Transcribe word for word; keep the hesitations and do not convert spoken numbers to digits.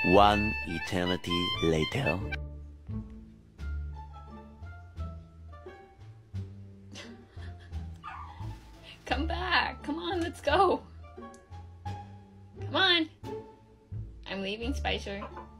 One eternity later. Come back. Come on, let's go. Come on. I'm leaving, Splicer.